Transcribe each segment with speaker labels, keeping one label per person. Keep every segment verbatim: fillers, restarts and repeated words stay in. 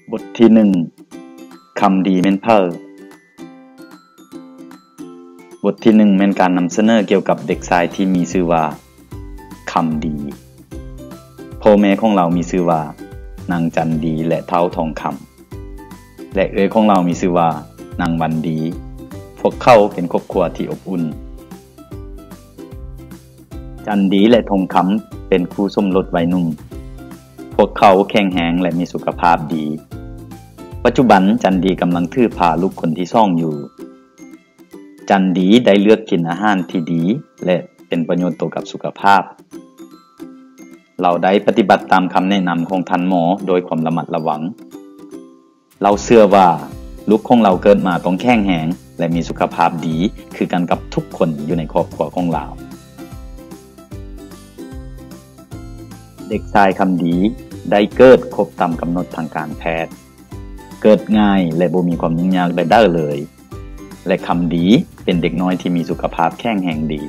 Speaker 1: บทที่หนึ่งคำดีแม่นเพ้อบทที่หนึ่งแม่นการนำเสนอเกี่ยวกับเด็กชายที่มีชื่อว่าคำดีพ่อแม่ของเรามีชื่อว่านางจันดีและเท้าทองคำและเอ๋ยของเรามีชื่อว่านางวันดีพวกเขาเป็นครอบครัวที่อบอุ่นจันดีและทองคำเป็นคู่สมรสวัยหนุ่มพวกเขาแข็งแรงและมีสุขภาพดีปัจจุบันจันดีกำลังถือพาลูกคนที่สองอยู่จันดีได้เลือกกินอาหารที่ดีและเป็นประโยชน์ต่อกับสุขภาพเราได้ปฏิบัติตามคำแนะนำของท่านหมอโดยความระมัดระวังเราเชื่อว่าลูกของเราเกิดมาต้องแข็งแรงและมีสุขภาพดีคือกันกับทุกคนอยู่ในครอบครัวของเราเด็กชายคำดีได้เกิดครบตามกำหนดทางการแพทย์เกิดง่ายและบ่มีความยุ่งยากใดๆเลยและคำดีเป็นเด็กน้อยที่มีสุขภาพแข็งแรงดี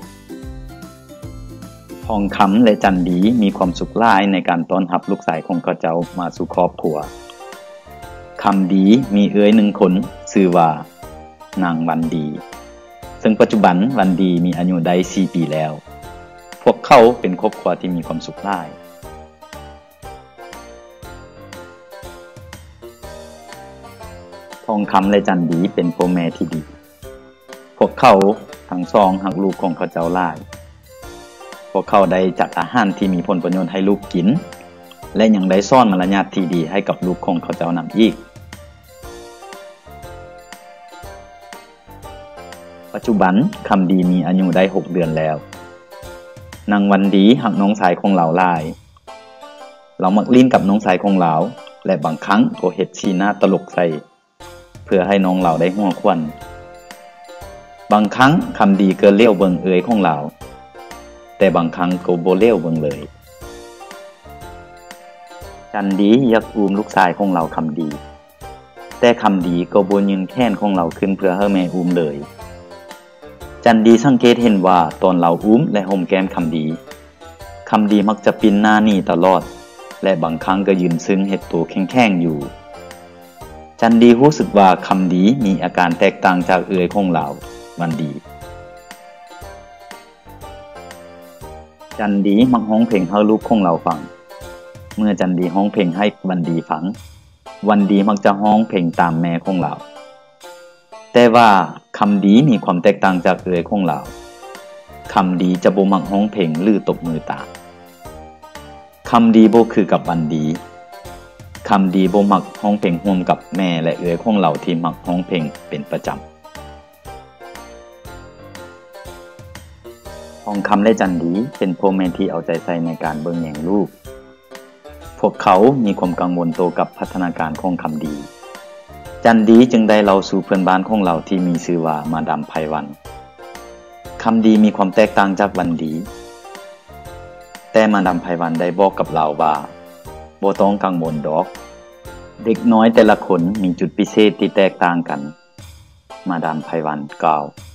Speaker 1: ทองคำและจันดีมีความสุขหลายในการต้อนรับลูกชายของเขาเจ้ามาสู่ครอบครัวคำดีมีเอ๋ยหนึ่งคนชื่อว่านางวันดีซึ่งปัจจุบันวันดีมีอายุได้สี่ปีแล้วพวกเขาเป็นครอบครัวที่มีความสุขหลายทองคำและจันดีเป็นพ่อแม่ที่ดีพวกเขาทั้งสองหักลูกของเขาเจ้าหลายพวกเขาได้จัดอาหารที่มีผลประโยชน์ให้ลูกกินและยังได้สอนมารยาทที่ดีให้กับลูกของเขาเจ้านำอีกปัจจุบันคำดีมีอายุได้หกเดือนแล้วนางวันดีหักน้องชายของเราหลายเรามักลิ้นกับน้องชายของเราและบางครั้งก็เฮ็ดชี้หน้าตลกใส่เพื่อให้น้องเราได้หัวควันบางครั้งคำดีเกินเลี้ยวเบิงเอ๋ยของเราแต่บางครั้งก็บ่เลี้ยวเบิงเลยจันดีอยากอุ้มลูกชายของเราคำดีแต่คำดีก็บ่ยืนแค้นของเราขึ้นเพื่อให้แม่อุ้มเลยจันดีสังเกตเห็นว่าตอนเราอุ้มและห่มแก้มคำดีคำดีมักจะปินหน้าหนีตลอดและบางครั้งก็ยืนซึ้งเฮ็ดตัวแข็งๆอยู่จันดีรู้สึกว่าคำดีมีอาการแตกต่างจากเอ๋ยของเราวันดีจันดีมักร้องเพลงให้ลูกของเราฟังเมื่อจันดีร้องเพลงให้วันดีฟังวันดีมักจะร้องเพลงตามแม่ของเราแต่ว่าคำดีมีความแตกต่างจากเอ๋ยของเราคำดีจะบ่มักร้องเพลงหรือตบมือตามคำดีบ่คือกับวันดีคำดีบ่มักร้องเพลงร่วมกับแม่และเอ๋ยของเราที่มักร้องเพลงเป็นประจำทองคำและจันดีเป็นพ่อแม่ที่เอาใจใส่ในการเบิ่งแยงลูกพวกเขามีความกังวลโตกับพัฒนาการของคำดีจันดีจึงได้เล่าสู่เพื่อนบ้านของเราที่มีชื่อว่ามาดามไพวันคำดีมีความแตกต่างจากวันดีแต่มาดามไพวันได้บอกกับเราว่าบ่ต้องกังวลดอกเด็กน้อยแต่ละคนมีจุดพิเศษที่แตกต่างกันมาดามไพวันกล่าว